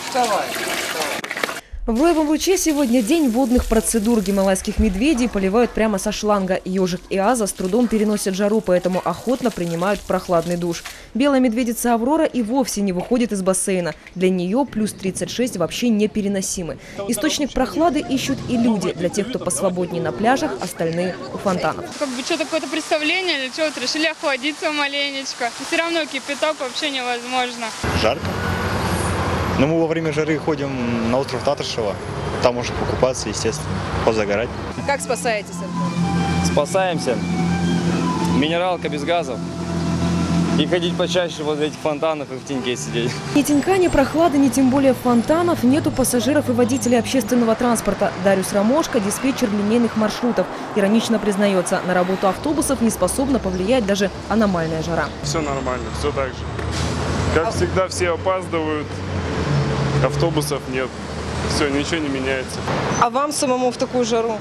вставай. В Лоевом ручье сегодня день водных процедур. Гималайских медведей поливают прямо со шланга. Ежик и Аза с трудом переносят жару, поэтому охотно принимают прохладный душ. Белая медведица Аврора и вовсе не выходит из бассейна. Для нее плюс 36 вообще непереносимы. Источник прохлады ищут и люди. Для тех, кто посвободнее на пляжах, остальные у фонтанов. Как бы что-то какое-то представление или что, вот решили охладиться маленечко. Все равно кипяток вообще невозможно. Жарко. Но мы во время жары ходим на остров Татаршево. Там можно покупаться, естественно, позагорать. Как спасаетесь? Спасаемся. Минералка без газов. И ходить почаще возле этих фонтанов и в теньке сидеть. Ни тенька, ни прохлады, ни тем более фонтанов нет у пассажиров и водителей общественного транспорта. Дарюс Ромошко – диспетчер линейных маршрутов. Иронично признается, на работу автобусов не способна повлиять даже аномальная жара. Все нормально, все так же. Как всегда, все опаздывают, автобусов нет. Все, ничего не меняется. А вам самому в такую жару?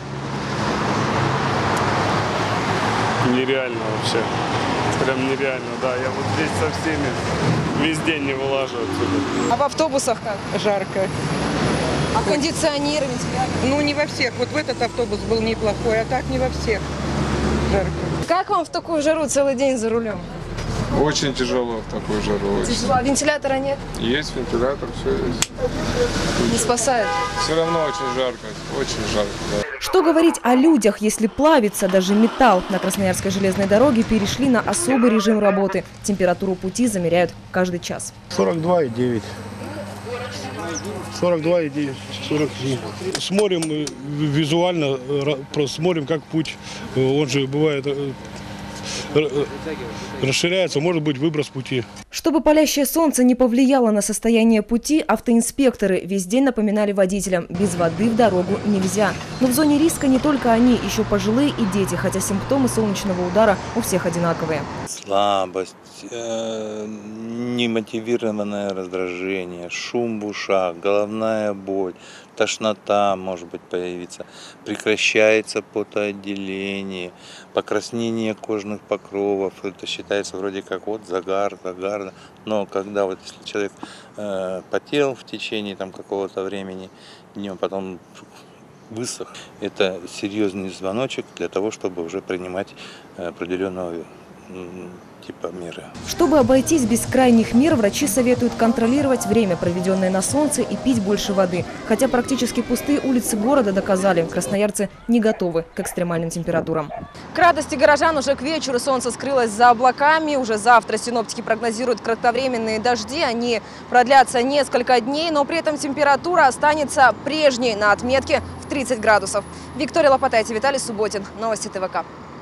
Нереально вообще. Прям нереально, да. Я вот здесь со всеми весь день не вылажу отсюда. А в автобусах как? Жарко. А кондиционеры, вентилятор? Ну, не во всех. Вот в этот автобус был неплохой, а так не во всех. Жарко. Как вам в такую жару целый день за рулем? Очень тяжело в такую жару. Тяжело. А вентилятора нет? Есть вентилятор, все есть. Не спасает? Все равно очень жарко, да. Что говорить о людях, если плавится даже металл? На Красноярской железной дороге перешли на особый режим работы. Температуру пути замеряют каждый час. 42,9. 42,9, 47. Смотрим визуально, просто смотрим, как путь, он же бывает, расширяется, может быть выброс пути. Чтобы палящее солнце не повлияло на состояние пути, автоинспекторы весь день напоминали водителям – без воды в дорогу нельзя. Но в зоне риска не только они, еще пожилые и дети, хотя симптомы солнечного удара у всех одинаковые. Слабость, немотивированное раздражение, шум в ушах, головная боль, тошнота может быть появиться, прекращается потоотделение, покраснение кожных покровов. Это считается вроде как вот загар. Но когда вот если человек потел в течение там какого-то времени, днем потом высох, это серьезный звоночек для того, чтобы уже принимать определенного типа меры. Чтобы обойтись без крайних мер, врачи советуют контролировать время, проведенное на солнце, и пить больше воды. Хотя практически пустые улицы города доказали, красноярцы не готовы к экстремальным температурам. К радости горожан уже к вечеру солнце скрылось за облаками. Уже завтра синоптики прогнозируют кратковременные дожди. Они продлятся несколько дней, но при этом температура останется прежней на отметке в 30 градусов. Виктория Лопатайте, Виталий Субботин. Новости ТВК.